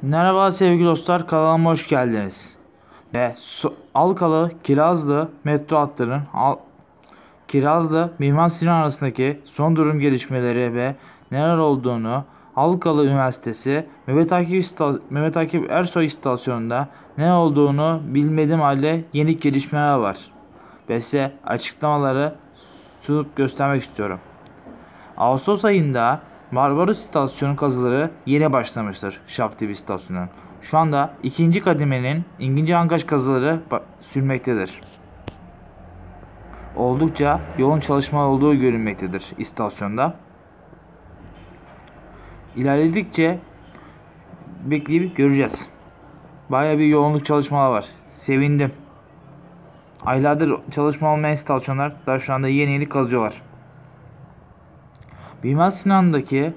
Merhaba sevgili dostlar, kanalıma hoş geldiniz. Alkalı Kirazlı metro hatlarının Kirazlı Mimar Sinan arasındaki son durum gelişmeleri ve neler olduğunu, Halkalı Üniversitesi Mehmet Akif Ersoy istasyonunda ne olduğunu bilmediğim halde yeni gelişmeler var ve size açıklamaları sunup göstermek istiyorum. Ağustos ayında Barbaros istasyonu kazıları yeni başlamıştır Şap TV istasyonu. Şu anda ikinci kademenin İngince Ankaç kazıları sürmektedir. Oldukça yoğun çalışma olduğu görünmektedir istasyonda. İlerledikçe bekleyip göreceğiz. Bayağı bir yoğunluk çalışmalar var. Sevindim. Aylardır çalışma olmayan istasyonlar da şu anda yeni kazıyorlar. Mimar Sinan'daki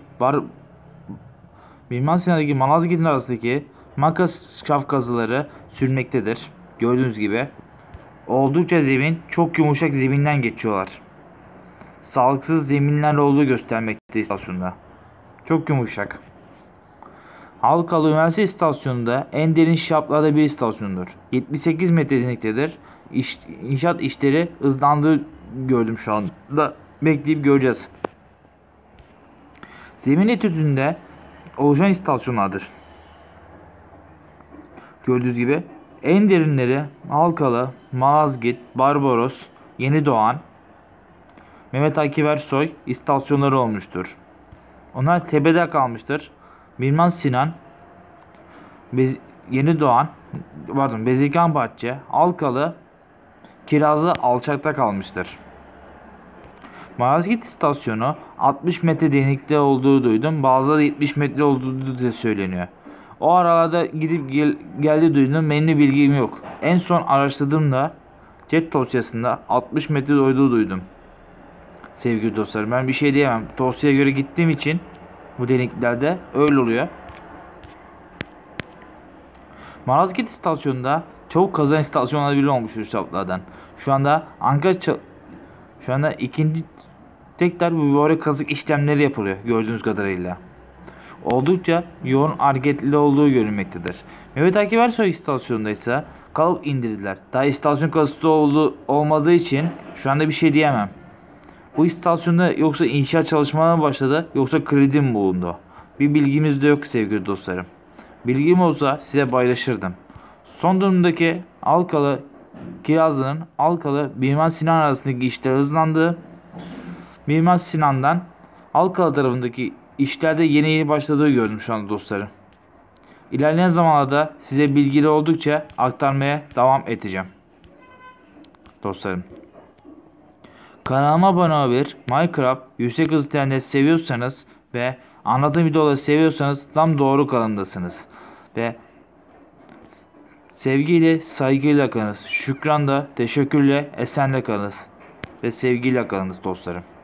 Malazgirt'in arasındaki makas şaf kazıları sürmektedir. Gördüğünüz gibi. Oldukça zemin, çok yumuşak zeminden geçiyorlar. Sağlıksız zeminler olduğu göstermekte istasyonda. Çok yumuşak. Halkalı Üniversite istasyonunda en derin şaplarda bir istasyondur. 78 metre derinliktedir. İnşaat işleri hızlandığı gördüm şu anda. Bekleyip göreceğiz. Zemin etüdünde oluşan istasyonlardır. Gördüğünüz gibi en derinleri Halkalı, Malazgirt, Barbaros, Yenidoğan, Mehmet Akif Ersoy istasyonları olmuştur. Onlar tepede kalmıştır. Mimar Sinan, Bezirganbahçe, Halkalı, Kirazlı alçakta kalmıştır. Malazgirt istasyonu 60 metre derinlikte olduğu duydum. Bazıları 70 metre olduğu da söyleniyor. O aralarda gidip geldi duydum. Benim bilgim yok. En son araştırdığımda jet dosyasında 60 metre olduğu duydum. Sevgili dostlarım, ben bir şey diyemem. Dosyaya göre gittiğim için bu derinliklerde öyle oluyor. Malazgirt istasyonunda çabuk kazan istasyonları bile olmuştur şaplardan. Şu anda ikinci tekrar bu böyle kazık işlemleri yapılıyor gördüğünüz kadarıyla. Oldukça yoğun hareketli olduğu görünmektedir. Mehmet Akif Ersoy istasyonunda ise kalıp indirdiler. Daha istasyon kazısı olmadığı için şu anda bir şey diyemem. Bu istasyonda yoksa inşaat çalışmaları başladı yoksa kredi mi bulundu? Bir bilgimiz de yok sevgili dostlarım. Bilgim olsa size paylaşırdım. Son durumdaki Alkalı Mimar Sinan arasındaki işler hızlandı. Mimar Sinan'dan Alkalı tarafındaki işlerde yeni başladığı gördüm şu anda dostlarım. İlerleyen zamanlarda size bilgili oldukça aktarmaya devam edeceğim. Dostlarım. Kanalıma abone olabilir. Minecraft yüksek hız internet seviyorsanız ve anlatım videoları seviyorsanız tam doğru kanaldasınız. Ve sevgiyle, saygıyla kalınız. Şükranla, teşekkürle, esenle kalınız. Ve sevgiyle kalınız dostlarım.